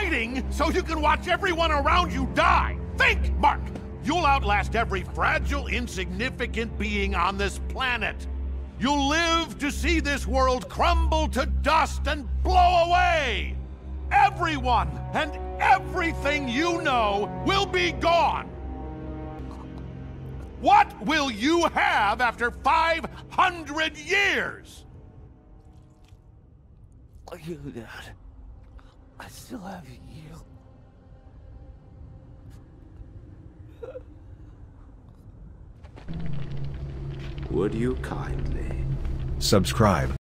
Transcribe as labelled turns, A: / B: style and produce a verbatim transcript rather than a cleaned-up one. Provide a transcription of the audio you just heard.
A: fighting so you can watch everyone around you die. Think, Mark! You'll outlast every fragile, insignificant being on this planet. You'll live to see this world crumble to dust and blow away. Everyone and everything you know will be gone. What will you have after five hundred years?
B: You, Dad. I still have you.
C: Would you kindly
D: subscribe?